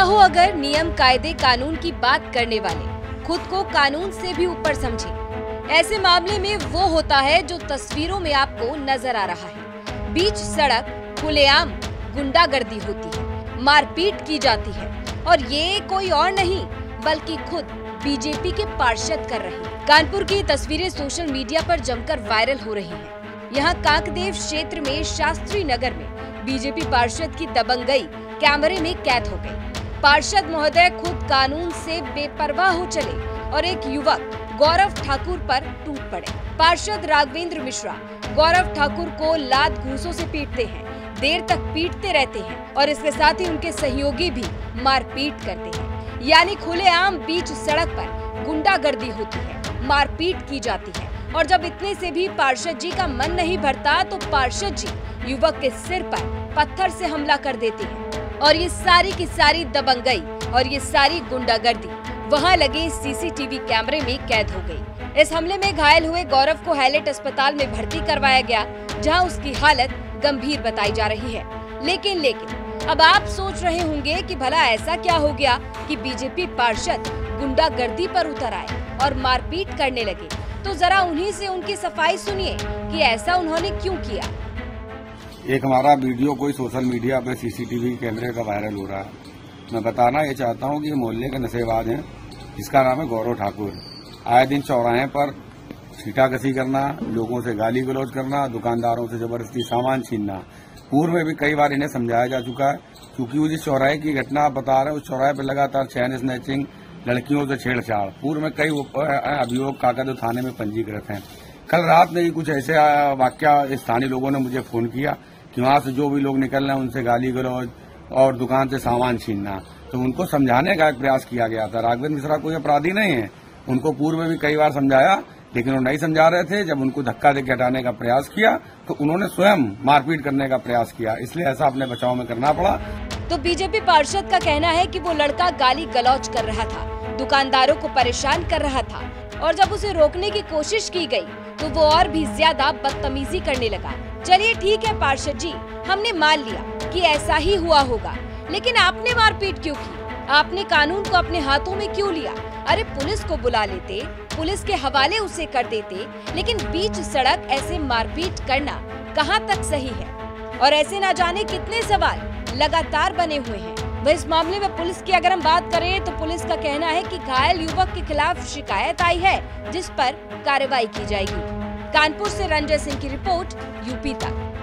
हो अगर नियम कायदे कानून की बात करने वाले खुद को कानून से भी ऊपर समझे, ऐसे मामले में वो होता है जो तस्वीरों में आपको नजर आ रहा है। बीच सड़क खुलेआम गुंडागर्दी होती है, मारपीट की जाती है और ये कोई और नहीं बल्कि खुद बीजेपी के पार्षद कर रहे हैं। कानपुर की तस्वीरें सोशल मीडिया पर जमकर वायरल हो रही हैं। यहाँ काकदेव क्षेत्र में शास्त्री नगर में बीजेपी पार्षद की दबंगई कैमरे में कैद हो गई। पार्षद महोदय खुद कानून से बेपरवाह हो चले और एक युवक गौरव ठाकुर पर टूट पड़े। पार्षद राघवेंद्र मिश्रा गौरव ठाकुर को लात घूंसों से पीटते हैं, देर तक पीटते रहते हैं और इसके साथ ही उनके सहयोगी भी मारपीट करते हैं। यानी खुलेआम बीच सड़क पर गुंडागर्दी होती है, मारपीट की जाती है और जब इतने से भी पार्षद जी का मन नहीं भरता तो पार्षद जी युवक के सिर पर पत्थर से हमला कर देते हैं और ये सारी की सारी दबंगई और ये सारी गुंडागर्दी वहां लगे सीसीटीवी कैमरे में कैद हो गई। इस हमले में घायल हुए गौरव को हैलेट अस्पताल में भर्ती करवाया गया, जहां उसकी हालत गंभीर बताई जा रही है। लेकिन अब आप सोच रहे होंगे कि भला ऐसा क्या हो गया कि बीजेपी पार्षद गुंडागर्दी पर उतर आए और मारपीट करने लगे। तो जरा उन्हीं से उनकी सफाई सुनिए कि ऐसा उन्होंने क्यों किया। एक हमारा वीडियो कोई सोशल मीडिया पे सीसीटीवी कैमरे का वायरल हो रहा है। मैं बताना ये चाहता हूँ कि ये मोहल्ले के नशेबाज हैं, जिसका नाम है गौरव ठाकुर। आए दिन चौराहे पर छींटाकसी करना, लोगों से गाली गलौज करना, दुकानदारों से जबरदस्ती सामान छीनना। पूर्व में भी कई बार इन्हें समझाया जा चुका है, क्योंकि वो जिस चौराहे की घटना आप बता रहे हैं उस चौराहे पर लगातार चैन स्नैचिंग, लड़कियों से छेड़छाड़, पूर्व में कई अभियोग काकदेव थाने में पंजीकृत हैं। कल रात में ही कुछ ऐसे वाकया स्थानीय लोगों ने मुझे फोन किया कि वहां से जो भी लोग निकल रहे हैं उनसे गाली गलौज और दुकान से सामान छीनना। तो उनको समझाने का एक प्रयास किया गया था। राघवेंद्र मिश्रा कोई अपराधी नहीं है, उनको पूर्व में भी कई बार समझाया, लेकिन वो नहीं समझा रहे थे। जब उनको धक्का देकर हटाने का प्रयास किया तो उन्होंने स्वयं मारपीट करने का प्रयास किया, इसलिए ऐसा अपने बचाव में करना पड़ा। तो बीजेपी पार्षद का कहना है कि वो लड़का गाली गलौज कर रहा था, दुकानदारों को परेशान कर रहा था और जब उसे रोकने की कोशिश की गई तो वो और भी ज्यादा बदतमीजी करने लगा। चलिए ठीक है पार्षद जी, हमने मान लिया कि ऐसा ही हुआ होगा, लेकिन आपने मारपीट क्यों की? आपने कानून को अपने हाथों में क्यों लिया? अरे पुलिस को बुला लेते, पुलिस के हवाले उसे कर देते, लेकिन बीच सड़क ऐसे मारपीट करना कहां तक सही है? और ऐसे ना जाने कितने सवाल लगातार बने हुए हैं। वह इस मामले में पुलिस की अगर हम बात करें तो पुलिस का कहना है कि घायल युवक के खिलाफ शिकायत आई है, जिस पर कार्रवाई की जाएगी। कानपुर से रंजय सिंह की रिपोर्ट, यूपी तक।